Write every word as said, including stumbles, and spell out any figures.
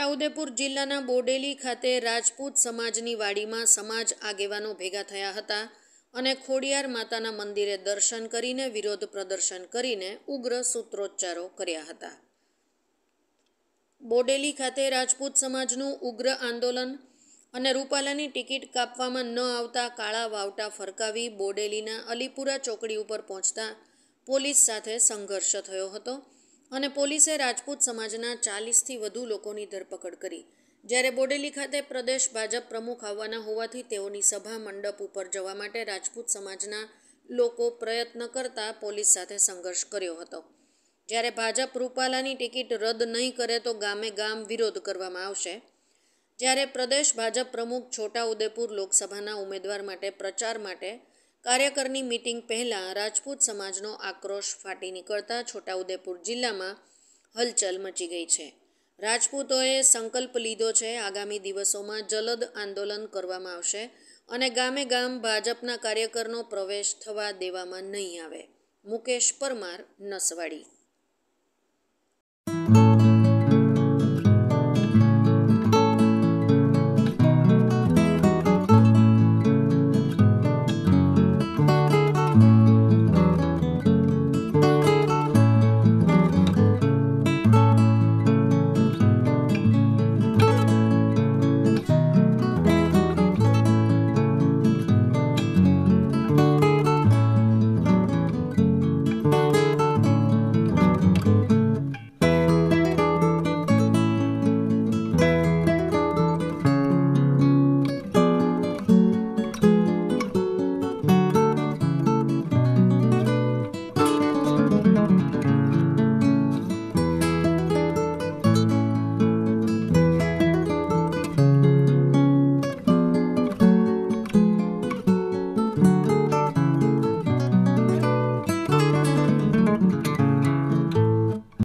છોટાઉદેપુર જિલ્લાના બોડેલી ખાતે રાજપૂત સમાજની વાડીમાં સમાજ આગેવાનો ભેગા થયા હતા અને ખોડિયાર માતાના મંદિરે દર્શન કરીને વિરોધ પ્રદર્શન કરીને ઉગ્ર સૂત્રોચ્ચારો કર્યા હતા. બોડેલી ખાતે રાજપૂત સમાજનું ઉગ્ર આંદોલન અને રૂપાલાની ટિકિટ કાપવામાં ન આવતા કાળા વાવટા ફરકાવી બોડેલીના અલીપુરા ચોકડી ઉપર પહોંચતા પોલીસ સાથે સંઘર્ષ થયો હતો અને પોલીસે રાજપૂત સમાજના ચાલીસથી વધુ લોકોની ધરપકડ કરી. જ્યારે બોડેલી ખાતે પ્રદેશ ભાજપ પ્રમુખ આવવાના હોવાથી તેઓની સભા મંડપ ઉપર જવા માટે રાજપૂત સમાજના લોકો પ્રયત્ન કરતા પોલીસ સાથે સંઘર્ષ કર્યો હતો. જ્યારે ભાજપ રૂપાલાની ટિકિટ રદ નહીં કરે તો ગામે ગામ વિરોધ કરવામાં આવશે. જ્યારે પ્રદેશ ભાજપ પ્રમુખ છોટાઉદેપુર લોકસભાના ઉમેદવાર માટે પ્રચાર માટે કાર્યકરની મિટિંગ પહેલાં રાજપૂત સમાજનો આક્રોશ ફાટી નીકળતા છોટાઉદેપુર જિલ્લામાં હલચલ મચી ગઈ છે. રાજપૂતોએ સંકલ્પ લીધો છે, આગામી દિવસોમાં જલદ આંદોલન કરવામાં આવશે અને ગામે ગામ ભાજપના કાર્યકરનો પ્રવેશ થવા દેવામાં નહીં આવે. મુકેશ પરમાર, નસવાડી.